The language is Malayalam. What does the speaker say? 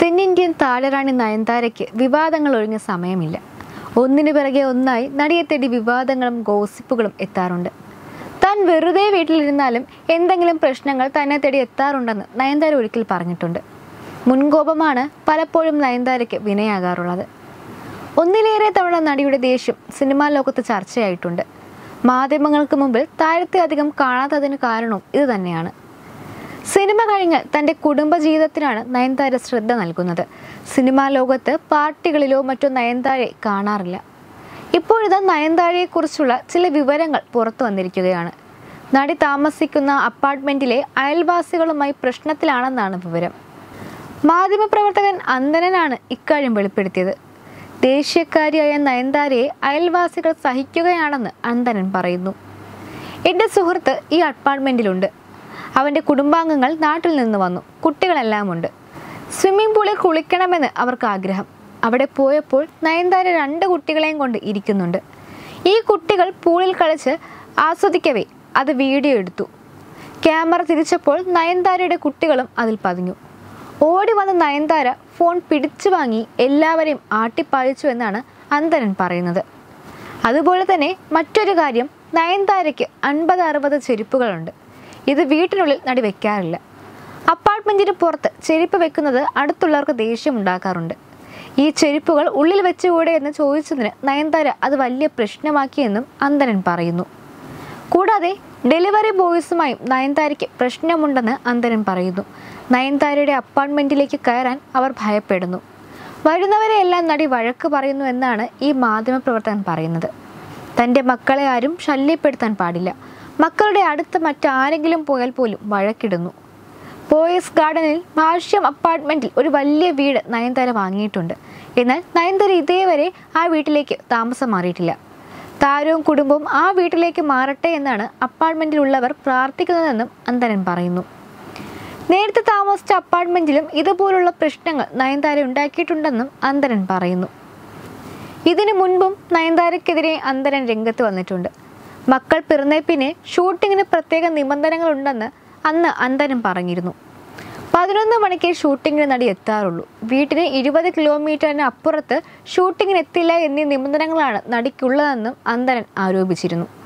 തെന്നിന്ത്യൻ താരറാണി നയൻതാരയ്ക്ക് വിവാദങ്ങൾ ഒഴിഞ്ഞ സമയമില്ല. ഒന്നിനു പിറകെ ഒന്നായി നടിയെ തേടി വിവാദങ്ങളും ഗോസിപ്പുകളും എത്താറുണ്ട്. താൻ വെറുതെ വീട്ടിലിരുന്നാലും എന്തെങ്കിലും പ്രശ്നങ്ങൾ തന്നെ തേടി എത്താറുണ്ടെന്ന് നയൻതാര ഒരിക്കൽ പറഞ്ഞിട്ടുണ്ട്. മുൻകോപമാണ് പലപ്പോഴും നയൻതാരയ്ക്ക് വിനയാകാറുള്ളത്. ഒന്നിലേറെ തവണ നടിയുടെ ദേഷ്യം സിനിമാ ലോകത്ത് ചർച്ചയായിട്ടുണ്ട്. മാധ്യമങ്ങൾക്ക് മുമ്പിൽ താരത്തെ അധികം കാണാത്തതിന് കാരണവും ഇത് തന്നെയാണ്. സിനിമ കഴിഞ്ഞ് തൻ്റെ കുടുംബജീവിതത്തിനാണ് നയൻതാര ശ്രദ്ധ നൽകുന്നത്. സിനിമാ ലോകത്ത് പാർട്ടികളിലോ മറ്റോ നയൻതാരയെ കാണാറില്ല. ഇപ്പോഴിത് നയൻതാരയെക്കുറിച്ചുള്ള ചില വിവരങ്ങൾ പുറത്തു വന്നിരിക്കുകയാണ്. നടി താമസിക്കുന്ന അപ്പാർട്ട്മെന്റിലെ അയൽവാസികളുമായി പ്രശ്നത്തിലാണെന്നാണ് വിവരം. മാധ്യമപ്രവർത്തകൻ അന്തനനാണ് ഇക്കാര്യം വെളിപ്പെടുത്തിയത്. ദേശീയക്കാരിയായ നയൻതാരയെ അയൽവാസികൾ സഹിക്കുകയാണെന്ന് അന്തനൻ പറയുന്നു. എൻ്റെ സുഹൃത്ത് ഈ അപ്പാർട്ട്മെന്റിലുണ്ട്. അവൻ്റെ കുടുംബാംഗങ്ങൾ നാട്ടിൽ നിന്ന് വന്നു. കുട്ടികളെല്ലാം ഉണ്ട്. സ്വിമ്മിംഗ് പൂളിൽ കുളിക്കണമെന്ന് അവർക്ക് ആഗ്രഹം. അവിടെ പോയപ്പോൾ നയൻതാര 2 കുട്ടികളെയും കൊണ്ട് ഇരിക്കുന്നുണ്ട്. ഈ കുട്ടികൾ പൂളിൽ കളിച്ച് ആസ്വദിക്കവേ അത് വീഡിയോ എടുത്തു. ക്യാമറ തിരിച്ചപ്പോൾ നയൻതാരയുടെ കുട്ടികളും അതിൽ പതിഞ്ഞു. ഓടി വന്ന നയൻതാര ഫോൺ പിടിച്ചു വാങ്ങി എല്ലാവരെയും ആട്ടിപ്പായിച്ചു എന്നാണ് അന്തരൻ പറയുന്നത്. അതുപോലെ തന്നെ മറ്റൊരു കാര്യം, നയൻതാരയ്ക്ക് 50-60 ചെരുപ്പുകളുണ്ട്. ഇത് വീട്ടിനുള്ളിൽ നടി വെക്കാറില്ല. അപ്പാർട്ട്മെന്റിന് പുറത്ത് ചെരുപ്പ് വെക്കുന്നത് അടുത്തുള്ളവർക്ക് ദേഷ്യം ഉണ്ടാക്കാറുണ്ട്. ഈ ചെരുപ്പുകൾ ഉള്ളിൽ വെച്ചുകൂടെ എന്ന് ചോദിച്ചതിന് നയൻതാര അത് വലിയ പ്രശ്നമാക്കിയെന്നും അന്തരൻ പറയുന്നു. കൂടാതെ ഡെലിവറി ബോയ്സുമായും നയൻതാരയ്ക്ക് പ്രശ്നമുണ്ടെന്ന് അന്തരൻ പറയുന്നു. നയൻതാരയുടെ അപ്പാർട്ട്മെന്റിലേക്ക് കയറാൻ അവർ ഭയപ്പെടുന്നു. വരുന്നവരെയെല്ലാം നടി വഴക്ക് പറയുന്നു എന്നാണ് ഈ മാധ്യമപ്രവർത്തകൻ പറയുന്നത്. തൻ്റെ മക്കളെ ആരും ശല്യപ്പെടുത്താൻ പാടില്ല. മക്കളുടെ അടുത്ത് മറ്റാരെങ്കിലും പോയാൽ പോലും വഴക്കിടുന്നു. പോയസ് ഗാർഡനിൽ ഭാഷ്യം അപ്പാർട്ട്മെന്റിൽ ഒരു വലിയ വീട് നയൻതാര വാങ്ങിയിട്ടുണ്ട്. എന്നാൽ നയൻതാര ഇതേവരെ ആ വീട്ടിലേക്ക് താമസം മാറിയിട്ടില്ല. താരവും കുടുംബവും ആ വീട്ടിലേക്ക് മാറട്ടെ എന്നാണ് അപ്പാർട്ട്മെന്റിലുള്ളവർ പ്രാർത്ഥിക്കുന്നതെന്നും അന്തരൻ പറയുന്നു. നേരത്തെ താമസിച്ച അപ്പാർട്ട്മെന്റിലും ഇതുപോലുള്ള പ്രശ്നങ്ങൾ നയൻതാര ഉണ്ടാക്കിയിട്ടുണ്ടെന്നും അന്തരൻ പറയുന്നു. ഇതിനു മുൻപും നയൻതാരയ്ക്കെതിരെ അന്തരൻ രംഗത്ത് വന്നിട്ടുണ്ട്. മക്കൾ പിറന്നേ പിന്നെ ഷൂട്ടിങ്ങിന് പ്രത്യേക നിബന്ധനകളുണ്ടെന്ന് അന്ന് അന്തരൻ പറഞ്ഞിരുന്നു. 11 മണിക്ക് ഷൂട്ടിങ്ങിന് നടി എത്താറുള്ളൂ. വീട്ടിന് 20 കിലോമീറ്ററിന് അപ്പുറത്ത് ഷൂട്ടിങ്ങിന് എത്തില്ല എന്നീ നിബന്ധനകളാണ് നടിക്കുള്ളതെന്നും അന്തരൻ ആരോപിച്ചിരുന്നു.